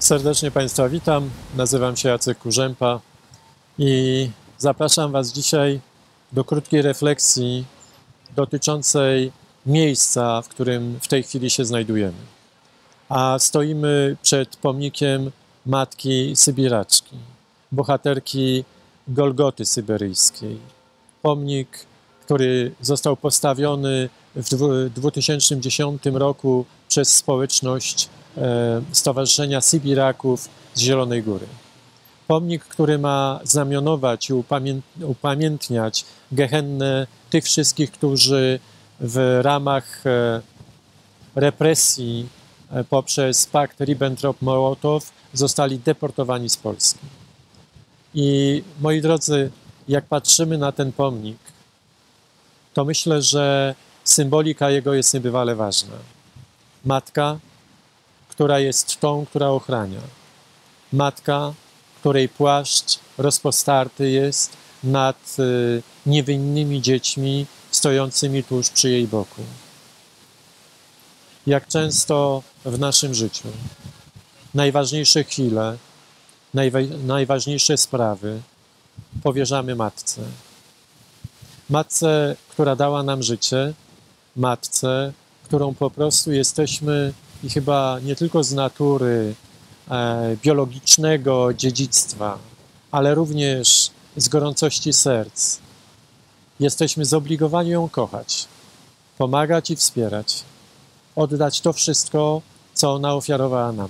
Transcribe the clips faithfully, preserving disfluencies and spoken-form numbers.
Serdecznie Państwa witam, nazywam się Jacek Kurzępa i zapraszam Was dzisiaj do krótkiej refleksji dotyczącej miejsca, w którym w tej chwili się znajdujemy. A stoimy przed pomnikiem Matki Sybiraczki, bohaterki Golgoty Syberyjskiej. Pomnik, który został postawiony w dwa tysiące dziesiątym roku przez społeczność Stowarzyszenia Sybiraków z Zielonej Góry. Pomnik, który ma znamionować i upamię upamiętniać gehennę tych wszystkich, którzy w ramach represji poprzez pakt Ribbentrop-Mołotow zostali deportowani z Polski. I moi drodzy, jak patrzymy na ten pomnik, to myślę, że symbolika jego jest niebywale ważna. Matka, która jest tą, która ochrania. Matka, której płaszcz rozpostarty jest nad y, niewinnymi dziećmi stojącymi tuż przy jej boku. Jak często w naszym życiu najważniejsze chwile, najwa najważniejsze sprawy powierzamy Matce. Matce, która dała nam życie, Matce, którą po prostu jesteśmy i chyba nie tylko z natury e, biologicznego dziedzictwa, ale również z gorącości serc. Jesteśmy zobligowani ją kochać, pomagać i wspierać, oddać to wszystko, co ona ofiarowała nam.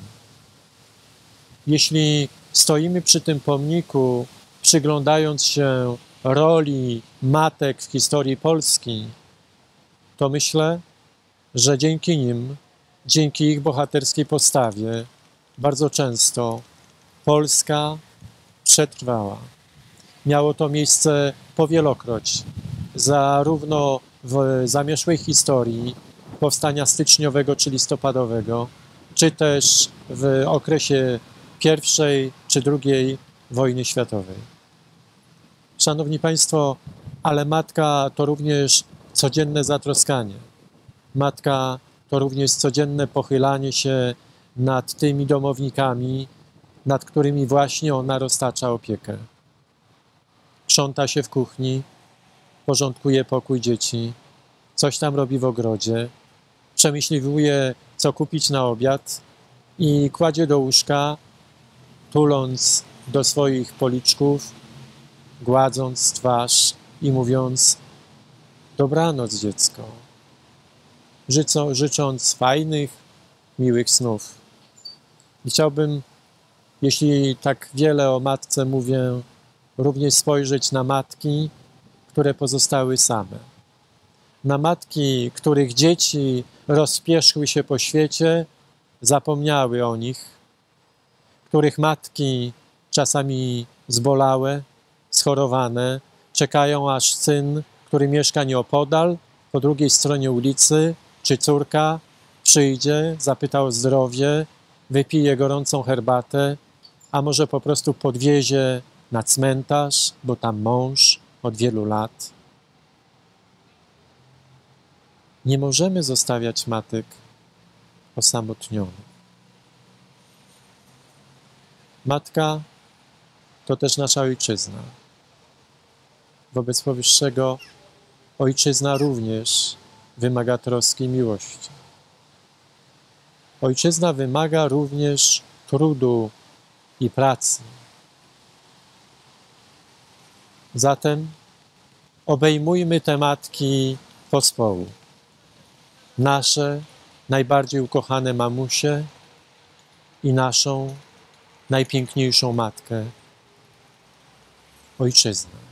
Jeśli stoimy przy tym pomniku, przyglądając się roli matek w historii Polski, to myślę, że dzięki nim, dzięki ich bohaterskiej postawie, bardzo często Polska przetrwała. Miało to miejsce powielokroć, zarówno w zamierzchłej historii powstania styczniowego czy listopadowego, czy też w okresie pierwszej czy drugiej wojny światowej. Szanowni Państwo, ale matka to również codzienne zatroskanie. Matka to również codzienne pochylanie się nad tymi domownikami, nad którymi właśnie ona roztacza opiekę. Sprząta się w kuchni, porządkuje pokój dzieci, coś tam robi w ogrodzie, przemyśliwuje, co kupić na obiad i kładzie do łóżka, tuląc do swoich policzków, gładząc twarz i mówiąc: dobranoc, dziecko. Życzą, życząc fajnych, miłych snów. I chciałbym, jeśli tak wiele o matce mówię, również spojrzeć na matki, które pozostały same. Na matki, których dzieci rozpieszły się po świecie, zapomniały o nich, których matki czasami zbolałe, schorowane, czekają, aż syn, który mieszka nieopodal, po drugiej stronie ulicy, czy córka przyjdzie, zapyta o zdrowie, wypije gorącą herbatę, a może po prostu podwiezie na cmentarz, bo tam mąż od wielu lat. Nie możemy zostawiać matek osamotnionych. Matka to też nasza ojczyzna. Wobec powyższego ojczyzna również wymaga troski i miłości. Ojczyzna wymaga również trudu i pracy. Zatem obejmujmy te matki pospołu. Nasze najbardziej ukochane mamusie i naszą najpiękniejszą matkę, ojczyznę.